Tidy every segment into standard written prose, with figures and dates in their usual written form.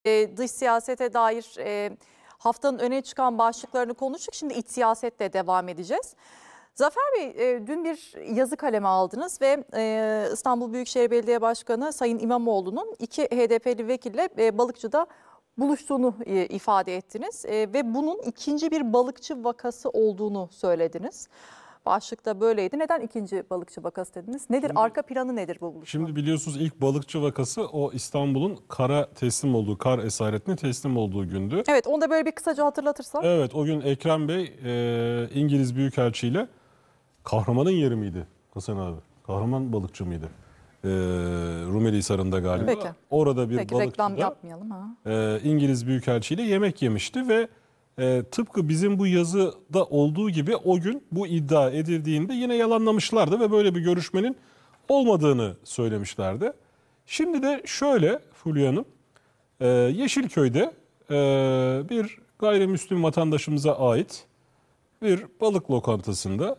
Dış siyasete dair haftanın öne çıkan başlıklarını konuştuk. Şimdi iç siyasetle devam edeceğiz. Zafer Bey, dün bir yazı kaleme aldınız ve İstanbul Büyükşehir Belediye Başkanı Sayın İmamoğlu'nun iki HDP'li vekille Balıkçı'da buluştuğunu ifade ettiniz. Ve bunun ikinci bir balıkçı vakası olduğunu söylediniz. Başlıkta böyleydi. Neden ikinci balıkçı vakası dediniz? Nedir? Arka planı nedir bu buluşma? Şimdi biliyorsunuz ilk balıkçı vakası o İstanbul'un kara teslim olduğu, kar esaretine teslim olduğu gündü. Evet, onu da böyle bir kısaca hatırlatırsam. Evet, o gün Ekrem Bey İngiliz Büyükelçi ile Kahraman'ın yeri miydi Hasan abi? Kahraman balıkçı mıydı? Rumelihisar'ında galiba. Peki. Orada bir Peki, reklam balıkçıda yapmayalım ha. İngiliz Büyükelçi ile yemek yemişti ve tıpkı bizim bu yazıda olduğu gibi o gün bu iddia edildiğinde yine yalanlamışlardı ve böyle bir görüşmenin olmadığını söylemişlerdi. Şimdi de şöyle Fulya Hanım, Yeşilköy'de bir gayrimüslim vatandaşımıza ait bir balık lokantasında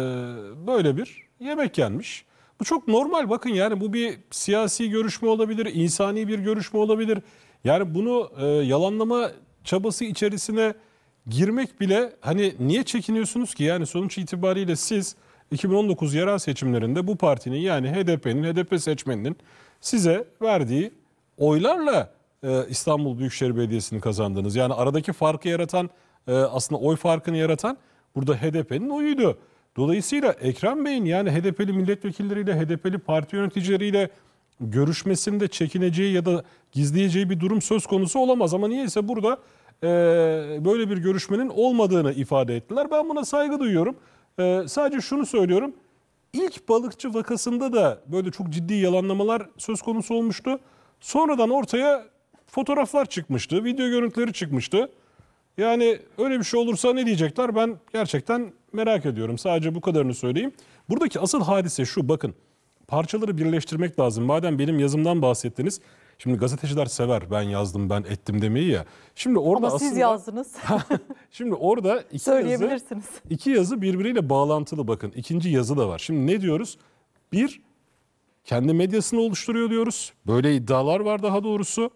böyle bir yemek yenmiş. Bu çok normal, bakın yani bu bir siyasi görüşme olabilir, insani bir görüşme olabilir. Yani bunu yalanlama çabası içerisine girmek bile, hani niye çekiniyorsunuz ki? Yani sonuç itibariyle siz 2019 yerel seçimlerinde bu partinin, yani HDP'nin, HDP seçmeninin size verdiği oylarla İstanbul Büyükşehir Belediyesi'ni kazandınız. Yani aradaki farkı yaratan, aslında oy farkını yaratan burada HDP'nin oyuydu. Dolayısıyla Ekrem Bey'in, yani HDP'li milletvekilleriyle, HDP'li parti yöneticileriyle görüşmesinde çekineceği ya da gizleyeceği bir durum söz konusu olamaz. Ama niyeyse burada böyle bir görüşmenin olmadığını ifade ettiler. Ben buna saygı duyuyorum. Sadece şunu söylüyorum. İlk balıkçı vakasında da böyle çok ciddi yalanlamalar söz konusu olmuştu. Sonradan ortaya fotoğraflar çıkmıştı, video görüntüleri çıkmıştı. Yani öyle bir şey olursa ne diyecekler? Ben gerçekten merak ediyorum. Sadece bu kadarını söyleyeyim. Buradaki asıl hadise şu, bakın. Parçaları birleştirmek lazım. Madem benim yazımdan bahsettiniz. Şimdi gazeteciler sever ben yazdım, ben ettim demeyi ya. Şimdi orada Ama siz aslında, yazdınız. şimdi orada Söyleyebilirsiniz. iki yazı birbiriyle bağlantılı, bakın. İkinci yazı da var. Şimdi ne diyoruz? Bir, kendi medyasını oluşturuyor diyoruz. Böyle iddialar var daha doğrusu.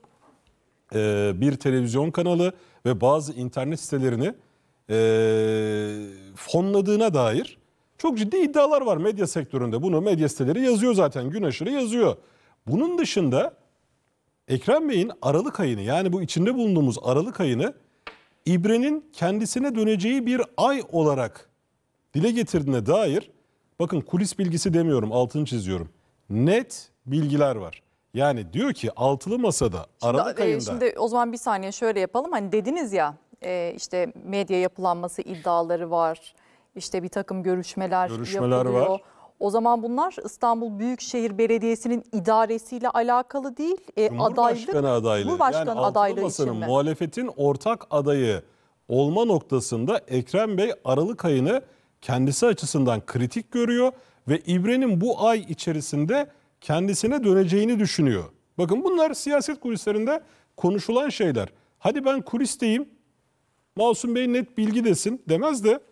Bir televizyon kanalı ve bazı internet sitelerini fonladığına dair çok ciddi iddialar var medya sektöründe. Bunu medya siteleri yazıyor zaten, gün aşırı yazıyor. Bunun dışında Ekrem Bey'in Aralık ayını, yani bu içinde bulunduğumuz Aralık ayını İBRE'nin kendisine döneceği bir ay olarak dile getirdiğine dair, bakın kulis bilgisi demiyorum, altını çiziyorum, net bilgiler var. Yani diyor ki altılı masada Aralık ayında. Şimdi o zaman bir saniye şöyle yapalım. Hani dediniz ya işte medya yapılanması iddiaları var. İşte bir takım görüşmeler yapılıyor. Var. O zaman bunlar İstanbul Büyükşehir Belediyesi'nin idaresiyle alakalı değil. Cumhurbaşkanı adaylığı. Cumhurbaşkanı yani adaylığı için mi? Muhalefetin ortak adayı olma noktasında Ekrem Bey Aralık ayını kendisi açısından kritik görüyor ve İBRE'nin bu ay içerisinde kendisine döneceğini düşünüyor. Bakın bunlar siyaset kulislerinde konuşulan şeyler. Hadi ben kulisteyim, Masum Bey net bilgi desin demez de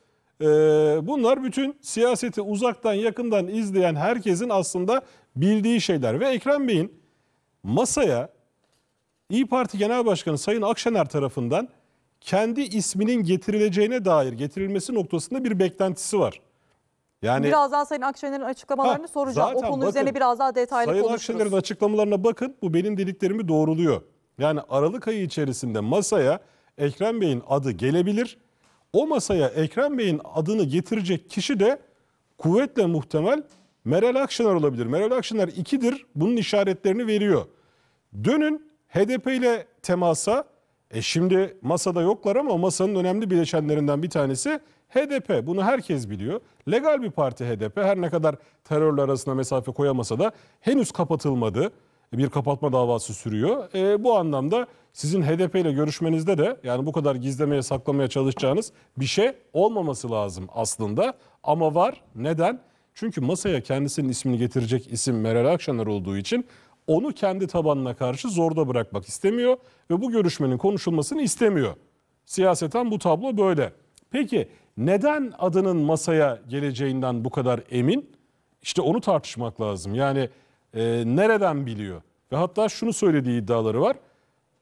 bunlar bütün siyaseti uzaktan yakından izleyen herkesin aslında bildiği şeyler. Ve Ekrem Bey'in masaya İYİ Parti Genel Başkanı Sayın Akşener tarafından kendi isminin getirileceğine dair, getirilmesi noktasında bir beklentisi var. Yani birazdan Sayın Akşener'in açıklamalarını soracağım. O konu üzerine biraz daha detaylı Sayın konuşuruz. Sayın Akşener'in açıklamalarına bakın, bu benim dediklerimi doğruluyor. Yani Aralık ayı içerisinde masaya Ekrem Bey'in adı gelebilir. O masaya Ekrem Bey'in adını getirecek kişi de kuvvetle muhtemel Meral Akşener olabilir. Meral Akşener 2'dir, bunun işaretlerini veriyor. Dönün HDP ile temasa. Şimdi masada yoklar ama masanın önemli bileşenlerinden bir tanesi HDP. Bunu herkes biliyor. Legal bir parti HDP. Her ne kadar terörle arasına mesafe koyamasa da henüz kapatılmadı. Bir kapatma davası sürüyor. Bu anlamda sizin HDP ile görüşmenizde de, yani bu kadar gizlemeye, saklamaya çalışacağınız bir şey olmaması lazım aslında. Ama var. Neden? Çünkü masaya kendisinin ismini getirecek isim Meral Akşener olduğu için onu kendi tabanına karşı zorda bırakmak istemiyor ve bu görüşmenin konuşulmasını istemiyor. Siyaseten bu tablo böyle. Peki neden adının masaya geleceğinden bu kadar emin? İşte onu tartışmak lazım. Yani nereden biliyor? Ve hatta şunu söylediği iddiaları var.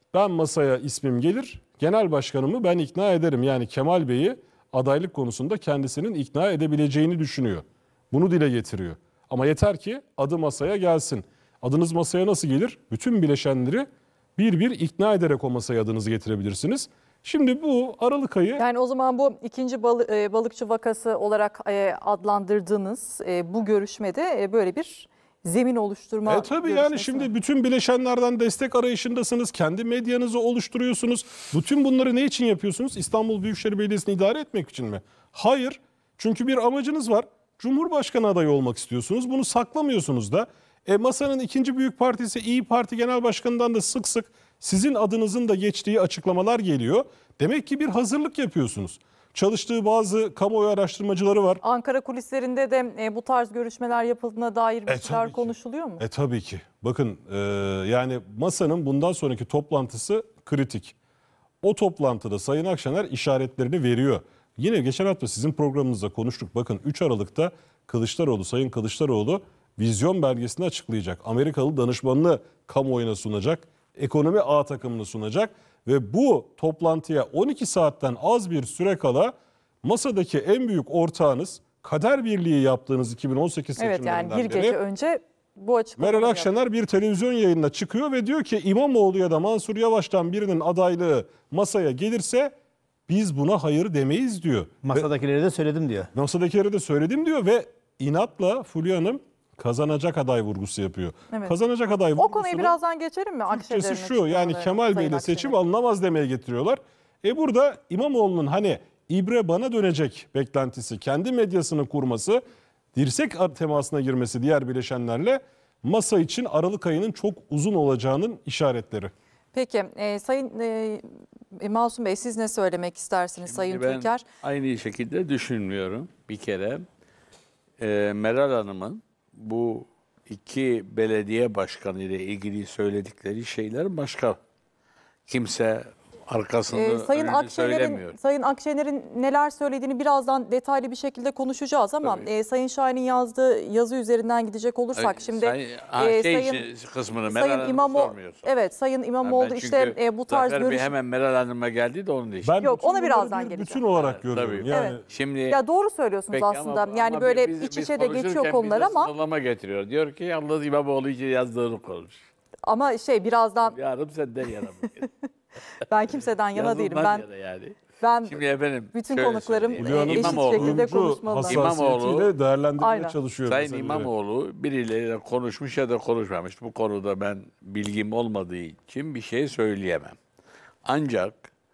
Ben masaya ismim gelir, genel başkanımı ben ikna ederim. Yani Kemal Bey'i adaylık konusunda kendisinin ikna edebileceğini düşünüyor. Bunu dile getiriyor. Ama yeter ki adı masaya gelsin. Adınız masaya nasıl gelir? Bütün bileşenleri bir bir ikna ederek o masaya adınızı getirebilirsiniz. Şimdi bu Aralık ayı... Yani o zaman bu ikinci balıkçı vakası olarak adlandırdığınız bu görüşmede böyle bir zemin oluşturma Tabii görüşmesi yani şimdi mi? bütün bileşenlerden destek arayışındasınız. Kendi medyanızı oluşturuyorsunuz. Bütün bunları ne için yapıyorsunuz? İstanbul Büyükşehir Belediyesi'ni idare etmek için mi? Hayır. Çünkü bir amacınız var. Cumhurbaşkanı adayı olmak istiyorsunuz. Bunu saklamıyorsunuz da. Masanın ikinci büyük partisi İyi Parti Genel Başkanı'ndan da sık sık sizin adınızın da geçtiği açıklamalar geliyor. Demek ki bir hazırlık yapıyorsunuz. Çalıştığı bazı kamuoyu araştırmacıları var. Ankara kulislerinde de bu tarz görüşmeler yapıldığına dair bir şeyler Tabii ki. konuşuluyor mu? Tabii ki. Bakın yani masanın bundan sonraki toplantısı kritik. O toplantıda Sayın Akşener işaretlerini veriyor. Yine geçen hafta sizin programınızda konuştuk. Bakın 3 Aralık'ta Sayın Kılıçdaroğlu vizyon belgesini açıklayacak. Amerikalı danışmanını kamuoyuna sunacak. Ekonomi A takımını sunacak. Ve bu toplantıya 12 saatten az bir süre kala masadaki en büyük ortağınız, kader birliği yaptığınız 2018 Evet, seçimlerinden yani bir beri gece önce bu açıklamayı Meral yaptı. Akşener bir televizyon yayınına çıkıyor ve diyor ki İmamoğlu ya da Mansur Yavaş'tan birinin adaylığı masaya gelirse biz buna hayır demeyiz diyor. Masadakilere de söyledim diyor. Masadakilere de söyledim diyor ve inatla Fulya Hanım kazanacak aday vurgusu yapıyor. Evet. Kazanacak aday O vurgusu. konuya birazdan geçelim mi? Akşener'in Türkçesi şu, yani açıklamaları, Kemal Sayın Bey'le seçim Akşener. alınamaz demeye getiriyorlar. Burada İmamoğlu'nun hani ibre bana dönecek beklentisi, kendi medyasını kurması, dirsek temasına girmesi diğer bileşenlerle masa için Aralık ayının çok uzun olacağının işaretleri. Peki Sayın Masum Bey, siz ne söylemek istersiniz Sayın Ben Türker? aynı şekilde düşünmüyorum. Bir kere Meral Hanım'ın bu iki belediye başkanı ile ilgili söyledikleri şeyler başka. Kimse arkasında Sayın önünü söylemiyor. Sayın Akşener'in neler söylediğini birazdan detaylı bir şekilde konuşacağız ama Sayın Şahin'in yazdığı yazı üzerinden gidecek olursak şimdi Sayın kısmını Meral Sayın Hanım'ı İmamoğlu, sormuyorsun. evet Sayın İmamoğlu Ben işte çünkü bu tarz Zafer Bey görüş. hemen Meral Hanım'a geldi de onun için. Ben Yok, bütün ona bunları birazdan bir geleceğim. bütün olarak Evet, görüyorum. tabii. Yani Evet. Şimdi Ya doğru söylüyorsunuz peki aslında. ama Yani böyle biz iç içe de geçiyor konuşurken konular bize ama sınırlama getiriyor. Diyor ki yalnız İmamoğlu için yazdığını konuş. birazdan Yarım senden yana. ben kimseden yana değilim. Yazılman yana yani. Ben Şimdi efendim bütün şöyle konuklarım söyleyeyim. Fulya Hanım eşit İmamoğlu, şekilde oyuncu konuşmalılar. hassasiyetiyle değerlendirmeye Aynen. çalışıyor. Sayın meseleleri. İmamoğlu birileriyle konuşmuş ya da konuşmamış. Bu konuda ben bilgim olmadığı için bir şey söyleyemem. Ancak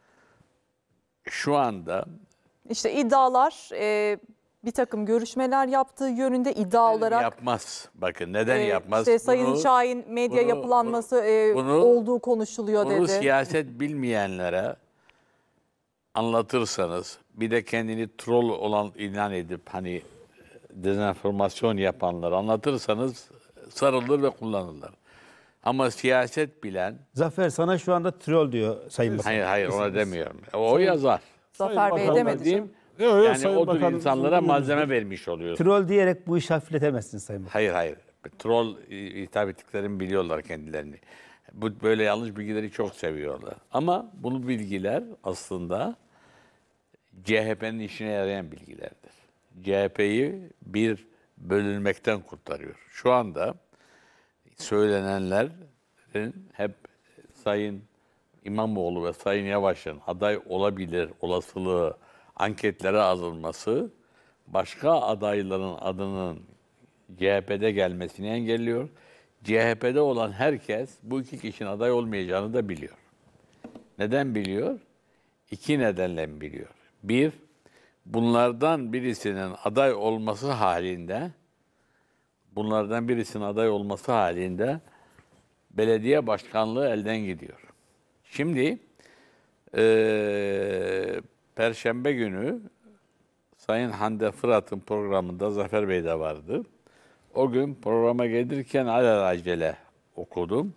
şu anda İşte iddialar, bir takım görüşmeler yaptığı yönünde iddia olarak. yapmaz. Bakın neden e, yapmaz? İşte Sayın Bunu- Şahin medya bunu- yapılanması bunu- olduğu konuşuluyor Bunu dedi. siyaset bilmeyenlere anlatırsanız, bir de kendini troll olan ilan edip hani dezenformasyon yapanları anlatırsanız sarılır ve kullanırlar. Ama siyaset bilen, Zafer sana şu anda troll diyor Sayın Bakan. hayır ona demiyorum. O yazar. Zafer Bey Bakan demedi. Diyeyim, Yok, yani Sayın o tür Bakanımız insanlara olduğu malzeme yüzden. vermiş oluyor. Troll diyerek bu işi hafifletemezsin Sayın Bakan. Hayır. Troll hitap ettiklerini biliyorlar kendilerini. Bu böyle yanlış bilgileri çok seviyorlar. Ama bu bilgiler aslında CHP'nin işine yarayan bilgilerdir. CHP'yi bir bölünmekten kurtarıyor. Şu anda söylenenlerin hep Sayın İmamoğlu ve Sayın Yavaş'ın aday olabilir olasılığı anketlere alınması başka adayların adının CHP'de gelmesini engelliyor. CHP'de olan herkes bu iki kişinin aday olmayacağını da biliyor. Neden biliyor? İki nedenle biliyor. Bir, bunlardan birisinin aday olması halinde belediye başkanlığı elden gidiyor. Şimdi Perşembe günü Sayın Hande Fırat'ın programında Zafer Bey de vardı. O gün programa gelirken alelacele okudum.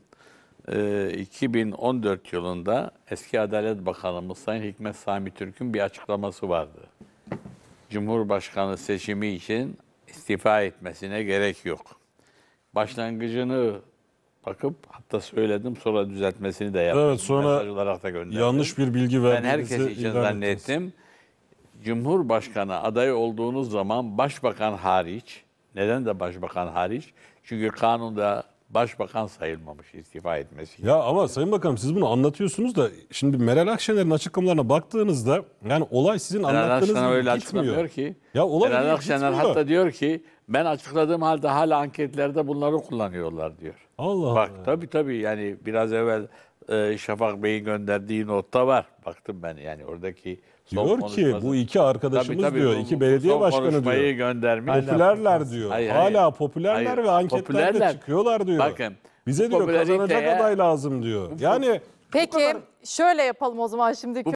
2014 yılında eski Adalet Bakanımız Sayın Hikmet Sami Türk'ün bir açıklaması vardı. Cumhurbaşkanı seçimi için istifa etmesine gerek yok. bakıp hatta söyledim sonra düzeltmesini de yaptım. Evet, sonra Mesaj olarak da gönderdim. yanlış bir bilgi Ben verdiğinizi herkes için ilan zannettim. Cumhurbaşkanı adayı olduğunuz zaman başbakan hariç, neden de başbakan hariç? Çünkü kanunda başbakan sayılmamış istifa etmesi. Ya ama Sayın Bakanım siz bunu anlatıyorsunuz da şimdi Meral Akşener'in açıklamalarına baktığınızda yani olay sizin Meral anlattığınız Akşener gibi öyle gitmiyor. açıklamıyor ki. Ya olay Meral öyle Akşener gitmiyor. hatta diyor ki ben açıkladığım halde hala anketlerde bunları kullanıyorlar diyor. Allah Bak Allah. tabii yani biraz evvel Şafak Bey'in gönderdiği notta var. Baktım ben yani oradaki son Diyor ki konuşması. bu iki arkadaşımız Tabii, diyor, bu iki belediye son başkanı konuşmayı diyor. göndermiş. Popülerler diyor. Hayır, Hala hayır. popülerler Hayır, ve anketlerde popülerler. çıkıyorlar diyor. Bakın, bize bu diyor kazanacak popülariteye- aday lazım diyor. Yani Peki şöyle yapalım o zaman şimdi.